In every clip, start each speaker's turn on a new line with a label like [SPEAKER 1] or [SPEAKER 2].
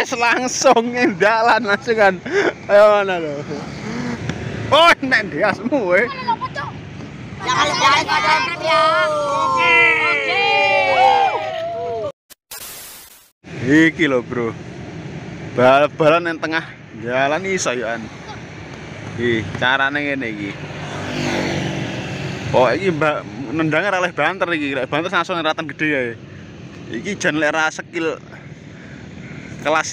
[SPEAKER 1] Wes langsung dalan langsung kan. Ayo mana lo? Oh, nek diasmu we.
[SPEAKER 2] Jangan lupa subscribe ya. Oke.
[SPEAKER 1] Iki lho, Bro. Bal-balan yang tengah jalan iso yoan. Ih, carane ngene iki. Oh, iki nendangnya oleh banter iki. Lek banter langsung ratan gede ya. Iki jan lek ra skill kelas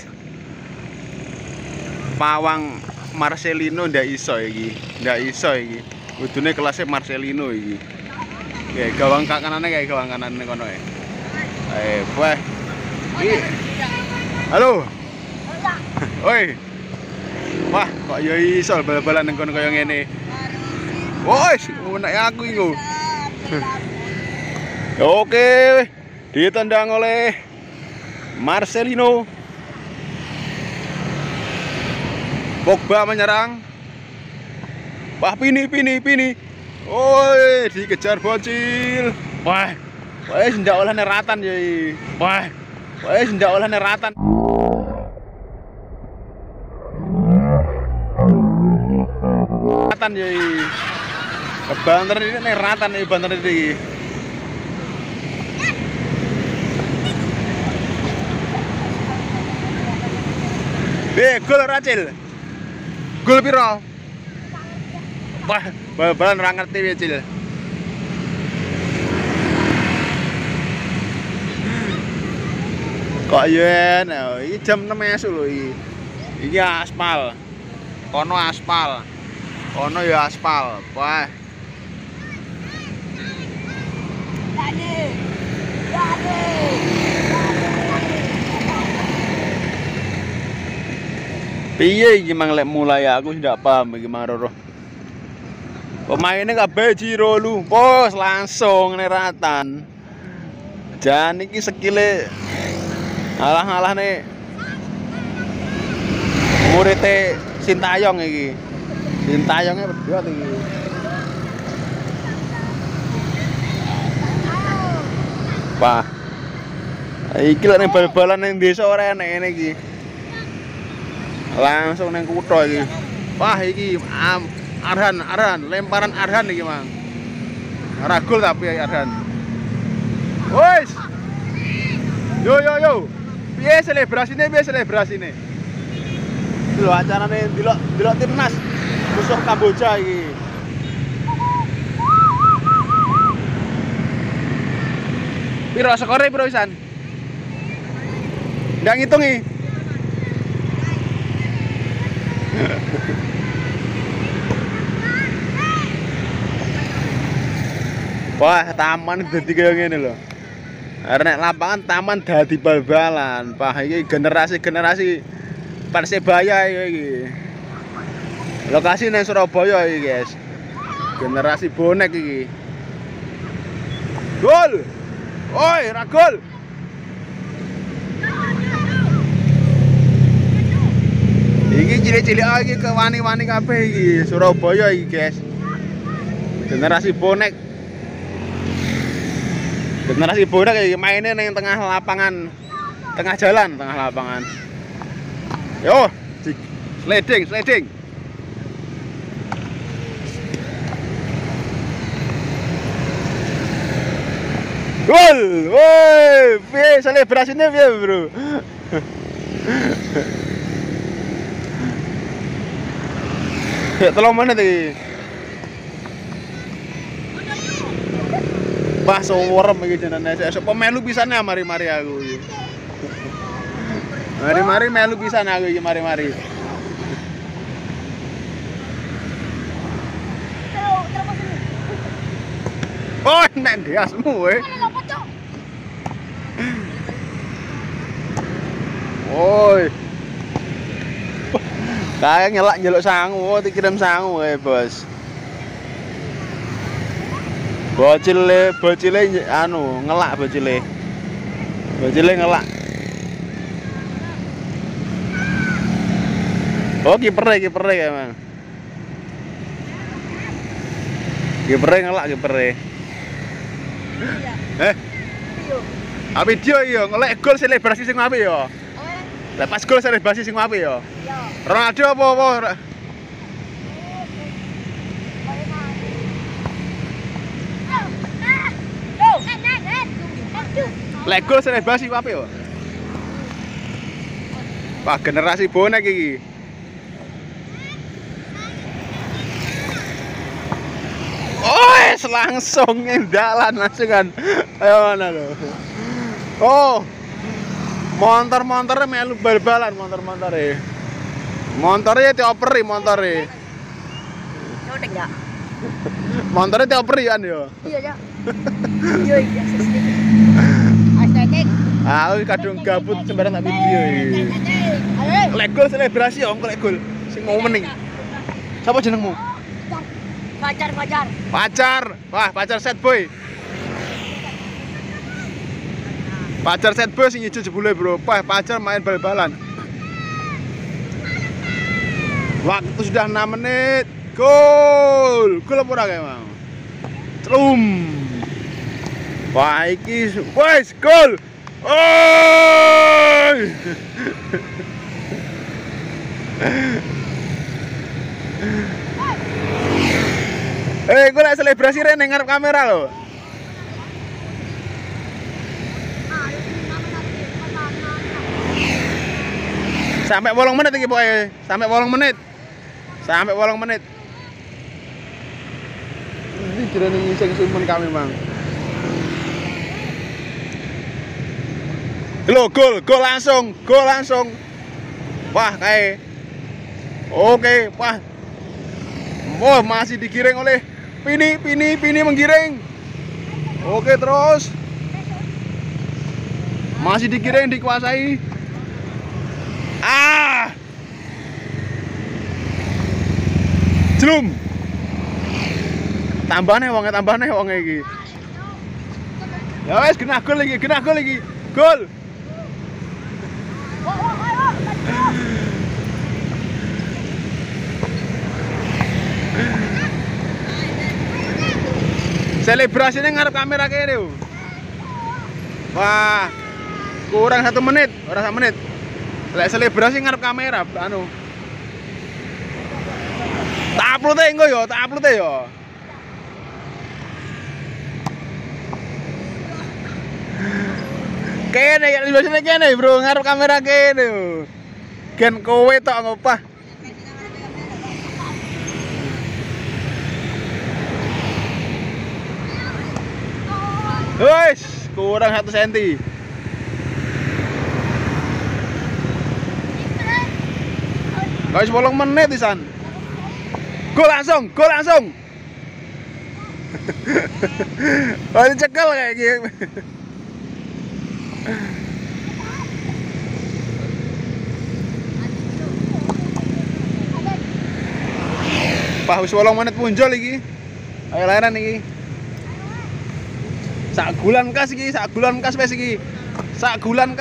[SPEAKER 1] pawang Marcelino ndak iso iki. Ndak iso iki. Kudune kelasnya Marcelino iki. Kayak gawang kananane kayak gawang kananane kono ya. Wah. Iki. Halo. Oi. Wah, kok ya iso bal-balan nang kono kaya ngene. Woi, menak aku iki. Oke, ditendang oleh Marcelino. Pogba menyerang. Wah, pini. Oi, dikejar bocil. Wah, wis ndak oleh neratan ya. Wah, wis ndak oleh neratan. Neratan ya. Kebanter ini neratan ya banter iki. Gol Racil. Gol piro? Wah, bal-balan ora ngerti ya, Cil. Kok yen, iki jam 6 esuk lho iki. Iki aspal. Kono aspal. Kono ya aspal. Wah. Piye iki mang lek mulai aku ndak paham iki mang Roro. Pemainnya kabeh Jiro lu, bos langsung neratan. Jan iki skile alah-alah nih. Muridé Sintayong iki. Sintayongnya berdua iki. Wah. Iki lek ning bal-balan ning desa ora enek ngene iki. Langsung ning kutha iki. Wah, iki Arhan, lemparan Arhan iki, Mang. Ragul tapi Arhan. Wes. Yo. Piye selebrasine? Lho acarane delok timnas musuh Kamboja iki. Piro skore piro pisan? Ndak ngitungi. Wah, taman dadi kaya ngene lho. Arek lapangan taman dadi bal-balan. Wah, iki generasi Persebaya iki. Lokasi nang Surabaya iki, guys. Generasi bonek iki. Gol. Oi, ra gol. Iki cilik-cilik iki ke wani-wani kabeh iki. Surabaya iki, guys. Generasi bonek. Generasi bonek iki maine ning tengah lapangan, tengah jalan, tengah lapangan. Yo, sliding. Gol! Woi, piye selebrasine piye, Bro? Ya 3 menit iki. Wah, soworem iki jenenge. Esuk pemelu pisane mari-mari aku iki. Mari-mari melu pisan aku iki mari-mari. Oh, nek diasmu we. Woi. Kayak nyeluk sangu, dikirim sangu bos. Bocile anu ngelak bocile. Bocile ngelak. Oh, kiper ya, Mang. Kiper ngelak kiper. Video. Ah, video iya, ngelek gol selebrasi sing apik ya. Lah pas gol selebrasi sing apik ya.
[SPEAKER 2] Yo.
[SPEAKER 1] Ronaldo apa? Lek gol selebrasi apik ya. Wah, generasi bonek iki. Oh, langsung ngendalan langsung kan. Ayo mana lo? Oh. Motor-motornya melu bal-balan motor-motornya. Motornya dioperi motornya.
[SPEAKER 2] Nyodek ya?
[SPEAKER 1] Motornya dioperian yo.
[SPEAKER 2] Iya, ya. Iya, iya, estetik.
[SPEAKER 1] Ah, kadung gabut sembarang tak video iki. Lek gol selebrasi yo, lek gol. Sing mau menang. Siapa jenengmu?
[SPEAKER 2] Pacar.
[SPEAKER 1] Pacar. Wah, pacar set boy. Pacar set boy sing ijo jebule, Bro. Wah, pacar main bal-balan. Waktu sudah 6 menit. Gol. Gol apa ora kae, Mang? Celum. Wah, iki wes gol. Oi! Gue lagi selebrasi rene ngarep kamera lo. Sampai 8 menit iki pokoke. Sampai 8 menit. Ini jerone ngising sumpun kami, Mang. Lo gol langsung. Wah, kayak oke, wah. Oh, masih digiring oleh Pini menggiring. Oke, terus. Masih digiring, dikuasai. Ah. Jelum. Tambahne wonge iki. Ya wes kena gol lagi. Gol. Selebrasinya ngarep kamera kene. Wah. Kurang 1 menit, Lek selebrasi ngarep kamera anu. Tak upload ya. Kene ya biasanya kene, Bro, ngarep kamera kene. Gen kowe tok ngopah. Wes, kurang 1 cm. Guys, 8 menit pisan. Gol langsung. Oh, dicekel kayak gitu. Pak wis 8 menit punjul iki. Ayo laran iki. Sak gulan kas wis iki. Sak gulan.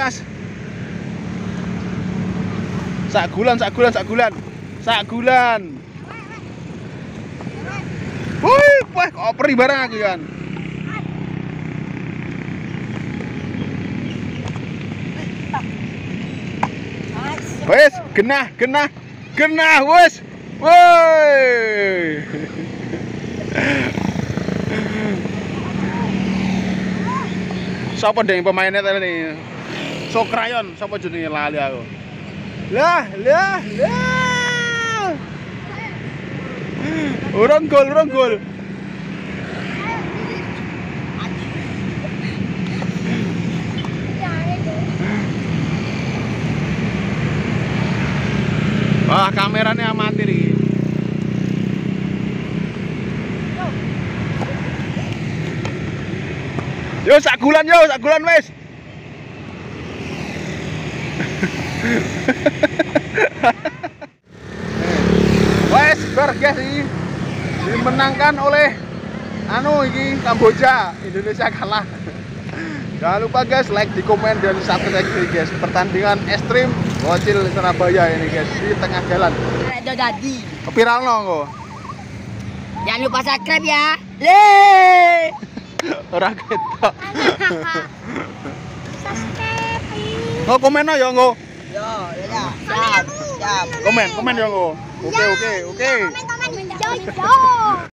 [SPEAKER 1] Wih, kok operi barang aku kan. Wes, genah wes. Woi. Sapa deng pemainnya tadi? Sokrayon, sapa jenenge lali aku. Lah. Urung gol. Wah, kameranya amatir iki. Yo sak gulan wis. Wes bar guys iki dimenangkan oleh iki Kamboja. Indonesia kalah. Jangan lupa guys, like, di komen, dan subscribe guys. Pertandingan ekstrim Bocil Surabaya ini guys, di tengah jalan.
[SPEAKER 2] Udah jadi.
[SPEAKER 1] Viral kok.
[SPEAKER 2] Jangan lupa subscribe ya.
[SPEAKER 1] Ora ketok.
[SPEAKER 2] Subscribe.
[SPEAKER 1] Ngo komen ya ngo.
[SPEAKER 2] Yo, ya. Siap, siap.
[SPEAKER 1] Komen yo. Oke.
[SPEAKER 3] Komen. Yo.